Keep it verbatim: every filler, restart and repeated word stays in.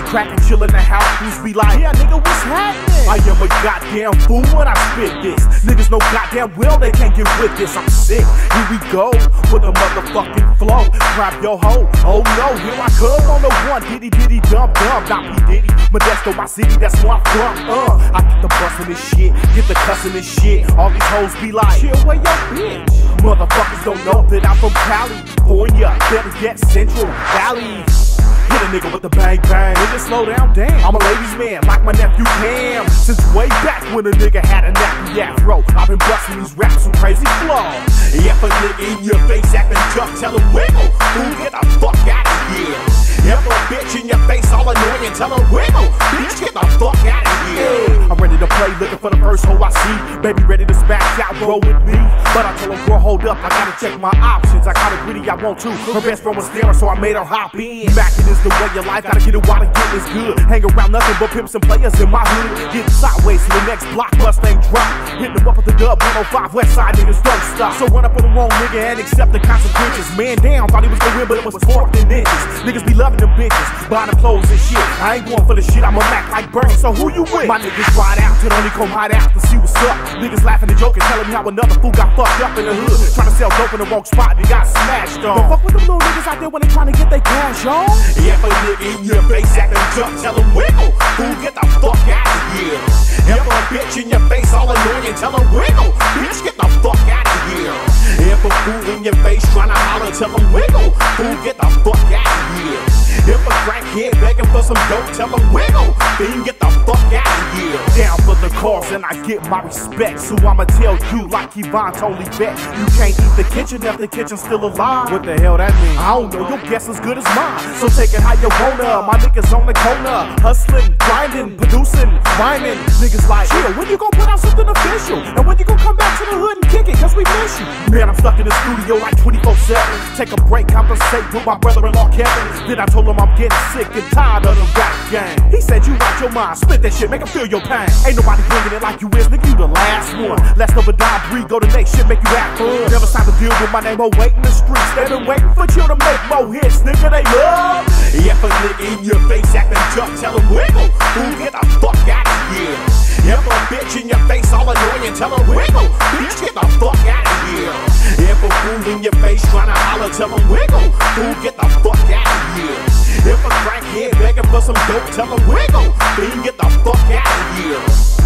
crack and chill in the house, dudes be like, yeah, nigga, what's happening? I am a goddamn fool when I spit this. Niggas know goddamn well they can't get with this. I'm sick, here we go, with a motherfucking flow. Grab your hoe, oh no, here I come on the one. Diddy diddy dump dump, not P Diddy. Modesto, my city, that's where I'm from. Uh, I get the bustin' this shit, get the cussin' this shit. All these hoes be like, chill, where your bitch? Motherfuckers don't know that I'm from California, better yet Central Valley. Hit a nigga with the bang bang, nigga slow down, damn. I'm a ladies man, like my nephew Cam. Since way back when a nigga had a nappy afro, I've been busting these raps with crazy flow. If a nigga in your face acting tough, tell him wiggle. Fool, get the fuck out of here. If a bitch in your face all annoying, tell him wiggle. Bitch, get the fuck out of here. I'm ready to play, looking for the first hoe I see. Baby ready to smash out, roll with me. But I told her, girl, hold up, I gotta check my options. I got it greedy, I want to. Her best friend was there, so I made her hop in. Mackin' is the way of life, gotta get it while the get is good. Hang around nothing but pimps and players in my hood. Getting sideways to the next block, Mustang drop. Hitting them up with the dub, one oh five, west side niggas don't stop. So run up on the wrong nigga and accept the consequences. Man down, thought he was gonna win, but it was fourth in inches. Niggas be loving them bitches, buying them clothes and shit. I ain't going for the shit, I'm a Mac like Bernie, so who you with? My niggas ride out to the honeycomb hide out to see what's up. Niggas laughing and joking, telling me how another fool got fucked up in the hood. Trying to sell dope in the wrong spot and got smashed on. Don't fuck with them little niggas out there when they trying to get their cash on. Yeah, if a nigga in your face acting tough, tell him wiggle. Fool, get the fuck out of here. If a bitch in your face all annoying, tell him wiggle. Bitch, get the fuck out of here. If a fool in your face trying to holler, tell him wiggle. Fool, get the fuck out of here. If a crackhead begging for some dope, tell him wiggle. Then get the fuck out of here. Down for the cause and I get my respect. So I'ma tell you like Yvonne totally bet. You can't eat the kitchen if the kitchen's still alive. What the hell that mean? I don't know, your guess as good as mine. So take it how you wanna. My niggas on the corner, hustling, grinding, producing, rhyming. Niggas like, chill, when you gon' put out something official? And when you gon' come back to the hood and kick it, cause we miss you. Man, I'm stuck in the studio like twenty-four seven. Take a break, compensate with my brother-in-law Kevin. Then I told him I'm getting sick and tired of the rap game. He said you out your mind, spit that shit, make him feel your pain. Ain't nobody bringing it like you is, nigga, you the last one. Last of a dime breed, go to next shit, make you act fun. Never signed a deal with my name, oh wait in the streets. They been waiting for you to make more hits, nigga, they love. If a nigga in your face acting tough, tell him wiggle. Fool, get the fuck out of here. If a bitch in your face all annoying, tell him wiggle. Bitch, get the fuck out of here. If a fool in your face trying to holler, tell him wiggle. Fool, get the fuck out of here. If a crackhead begging for some dope, tell him wiggle. Then get the fuck out of here.